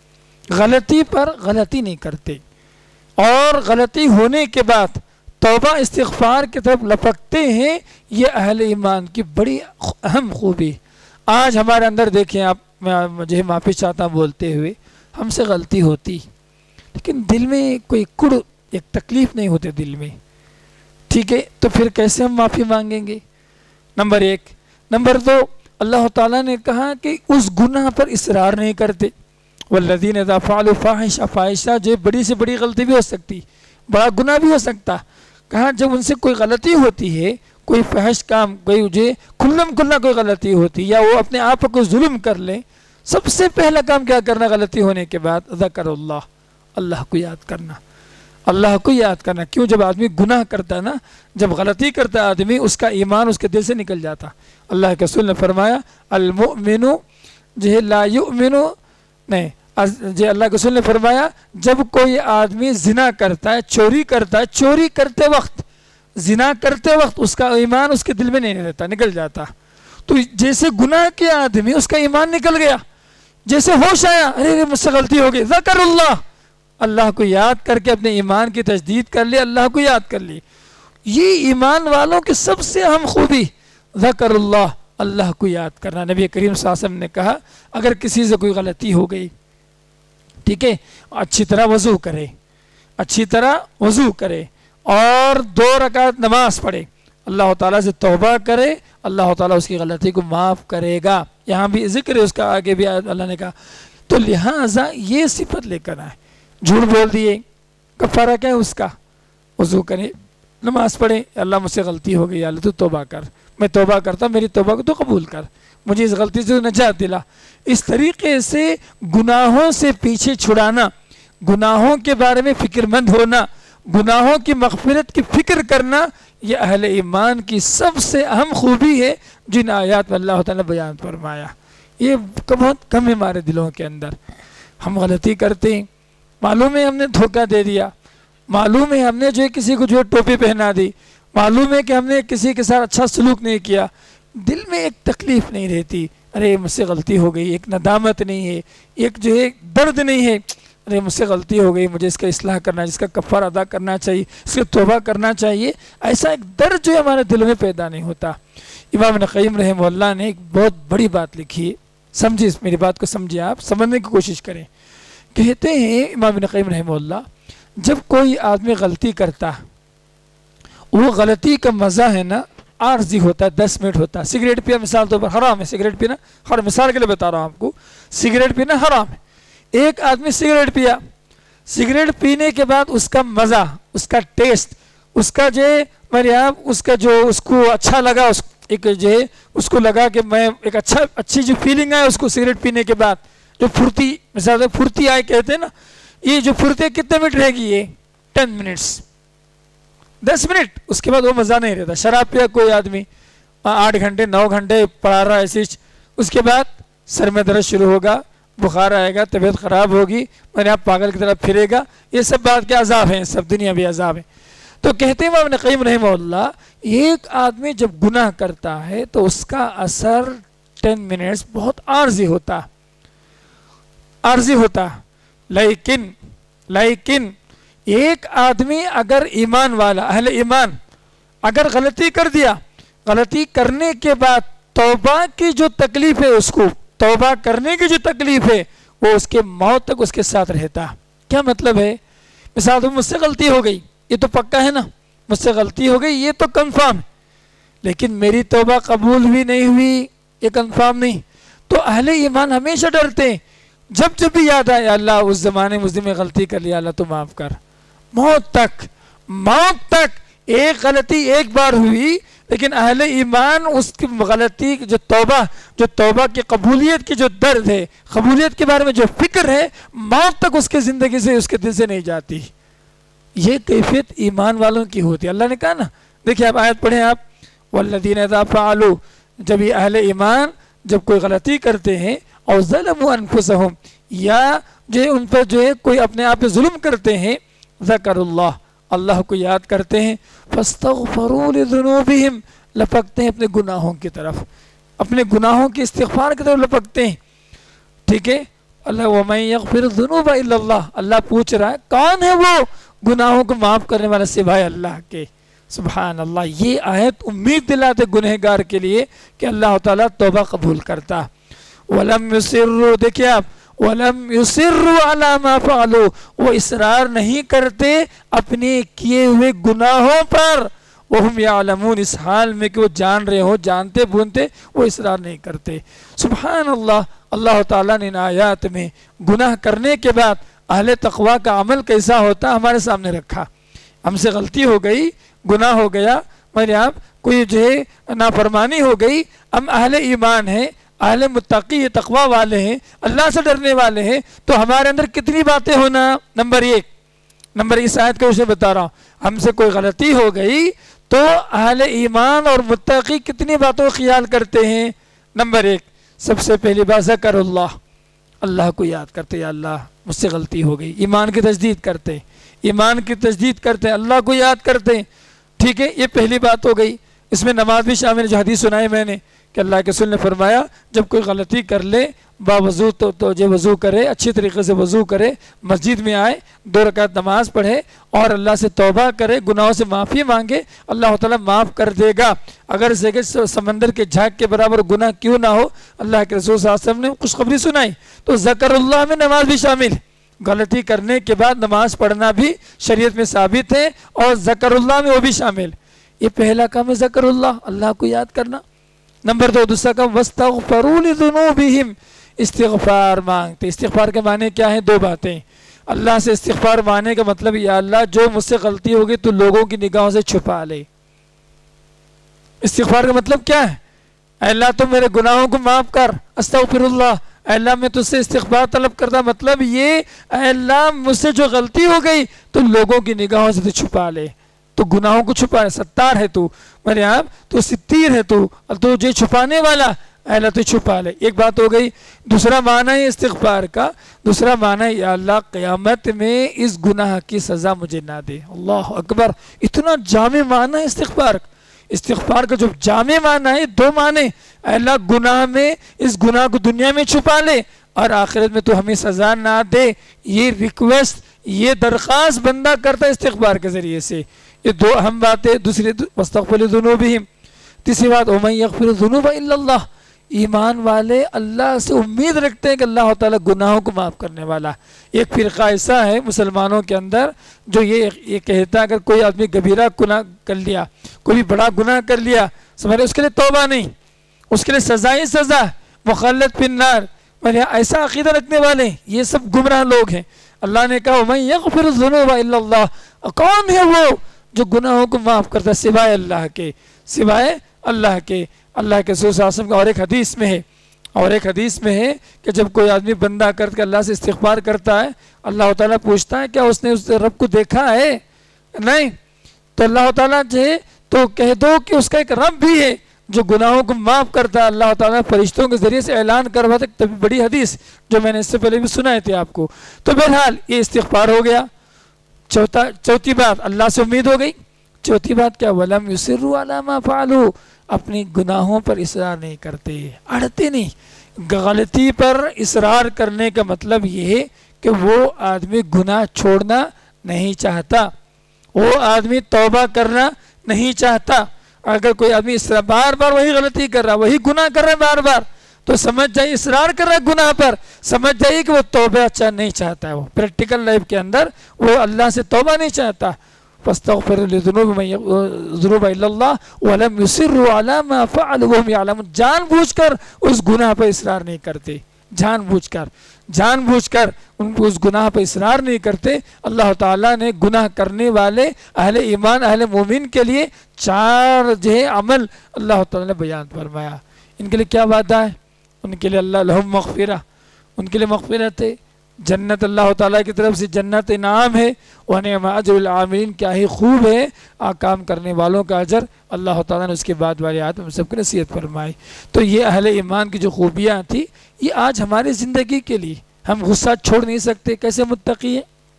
غلطی پر غلطی نہیں کرتے، اور غلطی ہونے کے بعد توبہ استغفار کی طرف لپکتے ہیں۔ یہ اہل ایمان کی بڑی اہم خوبی۔ آج ہمارے اندر دیکھیں آپ، میں مجھے معافی چاہتا ہوں بولتے ہوئے، ہم سے غلطی ہوتی لیکن دل میں کوئی کڑ، ایک تکلیف نہیں ہوتے دل میں، ٹھیک ہے، تو پھر کیسے ہم معافی مانگیں گے؟ نمبر ایک۔ نمبر دو، اللہ تعالیٰ نے کہا کہ اس گناہ پر اصرار نہیں کرتے۔ والذین اذا فعلوا فاحشہ، فاحشہ جو بڑی سے بڑی غلطی بھی ہو سکتی، بڑا گناہ بھی ہو سکتا، کہاں جب ان سے کوئی غلطی ہوتی ہے، کوئی فحش کام، کوئی جو کھلم کھلا کوئی غلطی ہوتی، یا وہ اپنے آپ پر کوئی ظلم کر لے، سب سے پہلا کام کیا کرنا غلطی ہونے کے بعد؟ ذکر اللہ، اللہ کو یاد کرنا، اللہ کو یاد کرنا۔ کیوں؟ جب آدمی گناہ کرتا ہے نا، جب غلطی کرتا ہے آدمی، اس کا ایمان اس کے دل سے نکل جاتا۔ اللہ کے رسول نے فرمایا المؤمن جو لا یؤمن، نہیں جی، اللہ کے رسول نے فرمایا جب کوئی آدمی زنا کرتا ہے، چوری کرتا ہے، چوری کرتے وقت، زنا کرتے وقت اس کا ایمان اس کے دل میں نہیں رہتا، نکل جاتا۔ تو جیسے گناہ کیا آدمی، اس کا ایمان نکل گیا، جیسے ہوش آیا، ارے مجھ سے غلطی ہو گئی، ذکر اللہ، اللہ کو یاد کر کے اپنے ایمان کی تجدید کر لی، اللہ کو یاد کر لی. یہ ایمان والوں کی سب سے اہم خوبی ذکر اللہ، اللہ کو یاد کرنا. نبی کریم صلی اللہ علیہ وسلم نے کہا اگر کسی سے کوئی غلطی ہو گئی، ٹھیک ہے، اچھی طرح وضو کرے، اچھی طرح وضو کرے اور دو رکعت نماز پڑھے، اللہ تعالیٰ سے توبہ کرے، اللہ تعالیٰ اس کی غلطی کو معاف کرے گا. یہاں بھی ذکر ہے اس کا، آگے بھی اللہ نے کہا. تو لہٰذا یہ صفت لے کر آئے. جھوٹ بول دیے، کفارہ کیا ہے اس کا؟ وضو کرے، نماز پڑھے، اللہ مجھ سے غلطی ہو گئی، اللہ تو توبہ کر، میں توبہ کرتا ہوں، میری توبہ کو تو قبول کر، مجھے اس غلطی سے نجات دلا. اس طریقے سے گناہوں سے پیچھے چھڑانا، گناہوں کے بارے میں فکر مند ہونا، گناہوں کی مغفرت کی فکر کرنا، یہ اہل ایمان کی سب سے اہم خوبی ہے جن آیات میں اللہ تعالیٰ نے بیان فرمایا. یہ بہت کم ہے ہمارے دلوں کے اندر. ہم غلطی کرتے ہیں، معلوم ہے ہم نے دھوکہ دے دیا، معلوم ہے ہم نے جو ہے کسی کو جو ہے ٹوپی پہنا دی، معلوم ہے کہ ہم نے کسی کے ساتھ اچھا سلوک نہیں کیا، دل میں ایک تکلیف نہیں رہتی، ارے مجھ سے غلطی ہو گئی، ایک ندامت نہیں ہے، ایک جو ہے درد نہیں ہے، ارے مجھ سے غلطی ہو گئی، مجھے اس کا اصلاح کرنا ہے، اس کا کفارہ ادا کرنا چاہیے، اس کا توبہ کرنا چاہیے. ایسا ایک درد جو ہے ہمارے دلوں میں پیدا نہیں ہوتا. امام ابن قیم رحمہ اللہ نے ایک بہت بڑی بات لکھی ہے، سمجھے، اس میری بات کو سمجھے، آپ سمجھنے کی کوشش کریں. کہتے ہیں امام ابن قیم رحمہ اللہ، جب کوئی آدمی غلطی کرتا، وہ غلطی کا مزہ ہے نا عارضی ہوتا ہے، دس منٹ ہوتا ہے. سگریٹ پیا مثال طور پر حرام ہے، سگریٹ پینا، ہر مثال کے لیے بتا رہا ہوں آپ کو، سگریٹ پینا حرام ہے. ایک آدمی سگریٹ پیا، سگریٹ پینے کے بعد اس کا مزہ، اس کا ٹیسٹ، اس کا جو میرے آپ اس کا جو اس کو اچھا لگا، اس ایک جو ہے اس کو لگا کہ میں ایک اچھا اچھی جو فیلنگ آئے اس کو سگریٹ پینے کے بعد، جو پھرتی مثال پھرتی آئے کہتے ہیں نا، یہ جو پھرتے کتنے منٹ رہے گی؟ یہ ٹین منٹس، دس منٹ، اس کے بعد وہ مزہ نہیں رہتا. شراب پیا کوئی آدمی آٹھ گھنٹے نو گھنٹے پڑا رہا ایسے، اس کے بعد سر میں درد شروع ہوگا، بخار آئے گا، طبیعت خراب ہوگی، میں نے آپ پاگل کی طرف پھرے گا. یہ سب بات کے عذاب ہیں، سب دنیا بھی عذاب ہے. تو کہتے ہیں ابن قیم رحمہ اللہ، ایک آدمی جب گناہ کرتا ہے تو اس کا اثر ٹین منٹس بہت عارضی ہوتا عارضی ہوتا لیکن لیکن ایک آدمی اگر ایمان والا، اہل ایمان، اگر غلطی کر دیا، غلطی کرنے کے بعد توبہ کی جو تکلیف ہے، اس کو توبہ کرنے کی جو تکلیف ہے، وہ اس کے موت تک اس کے ساتھ رہتا. کیا مطلب ہے؟ مثال تو مجھ سے غلطی ہو گئی، یہ تو پکا ہے نا، مجھ سے غلطی ہو گئی، یہ تو کنفرم ہے، لیکن میری توبہ قبول بھی نہیں ہوئی، یہ کنفرم نہیں. تو اہل ایمان ہمیشہ ڈرتے ہیں، جب جب بھی یاد آئے اللہ اس زمانے میں میں غلطی کر لیا، اللہ تو معاف کر. موت تک موت تک ایک غلطی ایک بار ہوئی، لیکن اہل ایمان اس کی غلطی جو توبہ جو توبہ کی قبولیت کی جو درد ہے، قبولیت کے بارے میں جو فکر ہے، موت تک اس کے زندگی سے، اس کے دل سے نہیں جاتی. یہ کیفیت ایمان والوں کی ہوتی ہے. اللہ نے کہا نا، دیکھیں آپ آیت پڑھیں آپ، والذین اذا فعلوا، جب یہ اہل ایمان جب کوئی غلطی کرتے ہیں، اور ظلموا انفسہم، یا جو ان پر جو ہے کوئی اپنے آپ پہ ظلم کرتے ہیں، ذکر اللہ، اللہ کو یاد کرتے ہیں، فاستغفروا لذنوبہم، لپکتے ہیں اپنے گناہوں کی طرف، اپنے گناہوں کی استغفار کی طرف لپکتے ہیں. ٹھیک ہے، اللہ وَمَن يَغْفِرُ الذُّنُوبَ إِلَّا اللَّهُ، اللہ پوچھ رہا ہے کون ہے وہ گناہوں کو معاف کرنے والا سوائے اللہ کے. سبحان اللہ. یہ آیت امید دلاتے گنہگار کے لیے کہ اللہ تعالیٰ توبہ قبول کرتا. وَلَمْ يُصِرُّوا، دیکھیں آپ، وَلَمْ يُصِرُّوا عَلَى مَا فَعَلُوا، وہ اصرار نہیں کرتے اپنے کیے ہوئے گناہوں پر، وَهُمْ يَعْلَمُونَ، اس حال میں کہ وہ جان رہے ہوں، جانتے بھونتے وہ اصرار نہیں کرتے. سبحان اللہ. اللہ تعالیٰ نے ان آیات میں گناہ کرنے کے بعد اہل تقویٰ کا عمل کیسا ہوتا ہمارے سامنے رکھا. ہم سے غلطی ہو گئی، گناہ ہو گیا، میرے آپ کوئی جو ہے نافرمانی ہو گئی، ہم اہل ایمان ہیں، اہل متقی تقویٰ والے ہیں، اللہ سے ڈرنے والے ہیں، تو ہمارے اندر کتنی باتیں ہونا. نمبر ایک، نمبر اس آیت کو اسے بتا رہا ہوں، ہم سے کوئی غلطی ہو گئی تو اہل ایمان اور متقی کتنی باتوں کا خیال کرتے ہیں. نمبر ایک، سب سے پہلی بات ذکر اللہ، اللہ کو یاد کرتے، یا اللہ مجھ سے غلطی ہو گئی، ایمان کی تجدید کرتے، ایمان کی تجدید کرتے، اللہ کو یاد کرتے. ٹھیک ہے، یہ پہلی بات ہو گئی. اس میں نماز بھی شامل، جو حدیث سنائی میں نے کہ اللہ کے رسول نے فرمایا جب کوئی غلطی کر لے باوضو تو توجہ وضو کرے، اچھی طریقے سے وضو کرے، مسجد میں آئے، دو رکعت نماز پڑھے اور اللہ سے توبہ کرے، گناہوں سے معافی مانگے، اللہ تعالیٰ معاف کر دے گا، اگر سے کہ سمندر کے جھاگ کے برابر گناہ کیوں نہ ہو۔ اللہ کے رسول صلی اللہ علیہ وسلم نے خوشخبری سنائی۔ تو ذکر اللہ میں نماز بھی شامل، غلطی کرنے کے بعد نماز پڑھنا بھی شریعت میں ثابت ہے، اور ذکر اللہ میں وہ بھی شامل۔ یہ پہلا کام ہے ذکر اللہ، اللہ کو یاد کرنا۔ نمبر دو، دوسرا کام وَاسْتَغْفَرُوا لِذُنُوبِهِمْ، استغفار مانگتے۔ استغفار کے معنی کیا ہیں؟ دو باتیں۔ اللہ سے استغفار مانگنے کا مطلب یا اللہ جو مجھ سے غلطی ہوگی تو لوگوں کی نگاہوں سے چھپا لے۔ استغفار کا مطلب کیا ہے؟ اے اللہ تو میرے گناہوں کو معاف کر، استغفر اللہ، اے اللہ میں تجھ سے استغفار طلب کرتا، مطلب یہ اے اللہ مجھ سے جو غلطی ہو گئی تو لوگوں کی نگاہوں سے تو چھپا لے، تو گناہوں کو چھپا لے، ستار ہے تو میرے آپ، تو ستیر ہے تو تو جو چھپانے والا، اے اللہ تو چھپا لے۔ ایک بات ہو گئی۔ دوسرا معنی ہے استغفار کا، دوسرا معنی ہے یا اللہ قیامت میں اس گناہ کی سزا مجھے نہ دے۔ اللہ اکبر، اتنا جامع معنی ہے استغفار کا۔ استغفار کا جو جامع معنی ہے، دو معنی، اے اللہ گناہ میں اس گناہ کو دنیا میں چھپا لے اور آخرت میں تو ہمیں سزا نہ دے، یہ ریکویسٹ، یہ درخواست بندہ کرتا ہے استغفار کے ذریعے سے۔ یہ دو اہم باتیں۔ دوسری وَاسْتَغْفِرُوا لِذُنُوبِهِمْ، تیسری بات وَمَن يَغْفِرُ الذُّنُوبَ إِلَّا اللَّهُ، ایمان والے اللہ سے امید رکھتے ہیں کہ اللہ تعالیٰ گناہوں کو معاف کرنے والا۔ ایک فرقہ ایسا ہے مسلمانوں کے اندر جو یہ یہ کہتا ہے اگر کوئی آدمی کبیرہ گناہ کر لیا، کوئی بڑا گناہ کر لیا، سمجھ رہے، اس کے لیے توبہ نہیں، اس کے لیے سزا ہی سزا، مخلد فی النار، ایسا عقیدہ رکھنے والے یہ سب گمراہ لوگ ہیں۔ اللہ نے کہا وَمَن يَغْفِرُ الذُّنُوبَ إِلَّا اللَّهُ، کون ہے وہ جو گناہوں کو معاف کرتا ہے سوائے اللہ کے، سوائے اللہ کے۔ اللہ کے رسول صلی اللہ علیہ وسلم کا اور ایک حدیث میں ہے، اور ایک حدیث میں ہے کہ جب کوئی آدمی بندہ کر کے اللہ سے استغفار کرتا ہے، اللہ تعالیٰ پوچھتا ہے کیا اس نے اس رب کو دیکھا ہے؟ نہیں، تو اللہ تعالیٰ جو ہے تو کہہ دو کہ اس کا ایک رب بھی ہے جو گناہوں کو معاف کرتا ہے۔ اللہ تعالیٰ فرشتوں کے ذریعے سے اعلان کرواتا ہے، تبھی بڑی حدیث جو میں نے اس سے پہلے بھی سنائے تھے آپ کو۔ تو بہرحال یہ استغفار ہو گیا۔ چوتھا چوتھی بات اللہ سے امید ہو گئی۔ چوتھی بات کیا؟ وَلَمْ يُصِرُّوا عَلَىٰ مَا فَعَلُوا، اپنی گناہوں پر اصرار نہیں کرتے، اڑتے نہیں۔ غلطی پر اصرار کرنے کا مطلب یہ ہے کہ وہ آدمی گناہ چھوڑنا نہیں چاہتا، وہ آدمی توبہ کرنا نہیں چاہتا۔ اگر کوئی آدمی اس طرح بار بار وہی غلطی کر رہا، وہی گناہ کر رہا ہے بار بار، تو سمجھ جائیے اصرار کر رہا ہے گناہ پر، سمجھ جائیے کہ وہ توبہ اچھا نہیں چاہتا ہے، وہ پریکٹیکل لائف کے اندر وہ اللہ سے توبہ نہیں چاہتا۔ فَاسْتَغْفِرُوا لِذُنُوبِهِمْ إِلَّا اللَّهُ وَلَمْ يُصِرُّوا عَلَىٰ مَا فَعَلُوا وَهُمْ يَعْلَمُونَ، جان بوجھ کر اس گناہ پر اصرار نہیں کرتے، جان بوجھ کر جان بوجھ کر ان کو اس گناہ پر اصرار نہیں کرتے۔ اللہ تعالیٰ نے گناہ کرنے والے اہل ایمان، اہل مومن کے لیے چار جو ہے عمل اللہ تعالیٰ نے بیان فرمایا۔ ان کے لیے کیا وعدہ ہے؟ ان کے لیے اللہ لہم مغفرہ، ان کے لیے مغفرت ہے، جنت اللہ تعالیٰ کی طرف سے جنت انعام ہے، وَنِعْمَ أَجْرُ الْعَامِلِينَ، کیا ہی خوب ہے کام کرنے والوں کا اجر۔ اللہ تعالیٰ نے اس کے بعد والی آیت میں سب کو نصیحت فرمائی۔ تو یہ اہل ایمان کی جو خوبیاں تھیں یہ آج ہماری زندگی کے لیے، ہم غصہ چھوڑ نہیں سکتے، کیسے متقی ہیں؟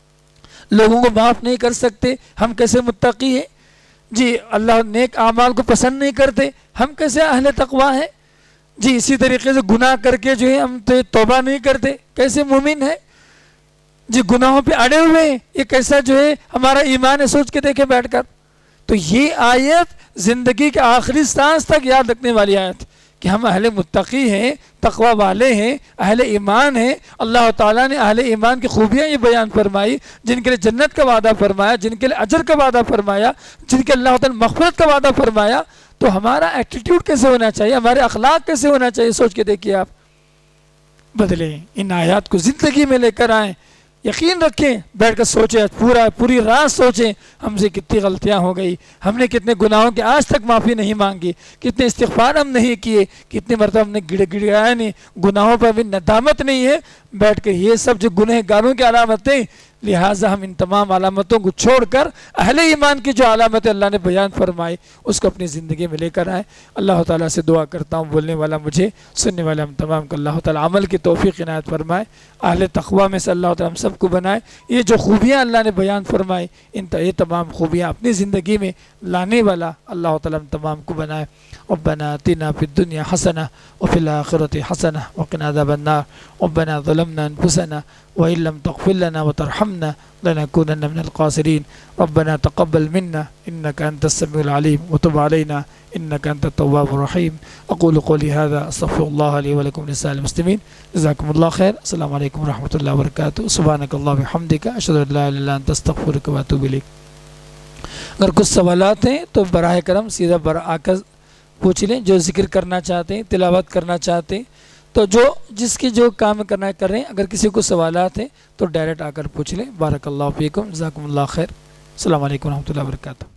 لوگوں کو معاف نہیں کر سکتے، ہم کیسے متقی ہیں؟ جی اللہ نیک اعمال کو پسند نہیں کرتے، ہم کیسے اہل تقویٰ ہیں؟ جی اسی طریقے سے گناہ کر کے جو ہے ہم توبہ نہیں کرتے، کیسے مومن ہے؟ جی گناہوں پہ اڑے ہوئے ہیں، یہ کیسا جو ہے ہمارا ایمان ہے؟ سوچ کے دیکھیں بیٹھ کر۔ تو یہ آیت زندگی کے آخری سانس تک یاد رکھنے والی آیت کہ ہم اہل متقی ہیں، تقوی والے ہیں، اہل ایمان ہیں۔ اللہ تعالیٰ نے اہل ایمان کی خوبیاں یہ بیان فرمائی، جن کے لیے جنت کا وعدہ فرمایا، جن کے لیے اجر کا وعدہ فرمایا، جن کے اللہ تعالیٰ نے مغفرت کا وعدہ فرمایا۔ تو ہمارا ایٹیٹیوڈ کیسے ہونا چاہیے، ہمارے اخلاق کیسے ہونا چاہیے؟ سوچ کے دیکھیے آپ، بدلیں ان آیات کو زندگی میں لے کر آئیں۔ یقین رکھیں، بیٹھ کر سوچیں، پورا پوری رات سوچیں ہم سے کتنی غلطیاں ہو گئی، ہم نے کتنے گناہوں کے آج تک معافی نہیں مانگی، کتنے استغفار ہم نہیں کیے، کتنی مرتبہ ہم نے گڑ گڑایا نہیں، گناہوں پر بھی ندامت نہیں ہے۔ بیٹھ کر یہ سب جو گنہگاروں کی علامتیں لہٰذا ہم ان تمام علامتوں کو چھوڑ کر اہل ایمان کی جو علامت اللہ نے بیان فرمائی اس کو اپنی زندگی میں لے کر آئیں۔ اللہ تعالیٰ سے دعا کرتا ہوں بولنے والا مجھے، سننے والا ہم تمام کو اللہ تعالیٰ عمل کی توفیق عنایت فرمائے، اہل تقویٰ میں سے اللہ تعالیٰ ہم سب کو بنائے۔ یہ جو خوبیاں اللہ نے بیان فرمائی ان یہ تمام خوبیاں اپنی زندگی میں لانے والا اللہ تعالیٰ ہم تمام کو بنائے۔ ربنا آتنا فی الدنیا حسنہ وفی الآخرۃ حسنہ وقنا عذاب النار۔ ربنا ظلمنا انفسنا وإن لم تغفر لنا وترحمنا لنكونن من الخاسرين۔ ربنا تقبل منا إنك أنت السميع العليم وتب علينا إنك أنت التواب الرحيم۔ أقول قولي هذا أستغفر الله لي ولكم ولسائر المسلمين، جزاكم الله خير، السلام عليكم ورحمة الله وبركاته، سبحانك اللهم وبحمدك أشهد أن لا إله إلا أنت أستغفرك وأتوب إليك۔ اگر کچھ سوالات ہیں تو براہ کرم سیدھا بر آ کر پوچھ لیں، جو ذکر کرنا چاہتے ہیں، تلاوت کرنا چاہتے ہیں، تو جو جس کی جو کام کرنا ہے کر رہے ہیں، اگر کسی کو سوالات ہیں تو ڈائریکٹ آ کر پوچھ لیں۔ بارک اللہ فیکم، جزاکم اللہ خیر، السلام علیکم ورحمۃ اللہ وبرکاتہ۔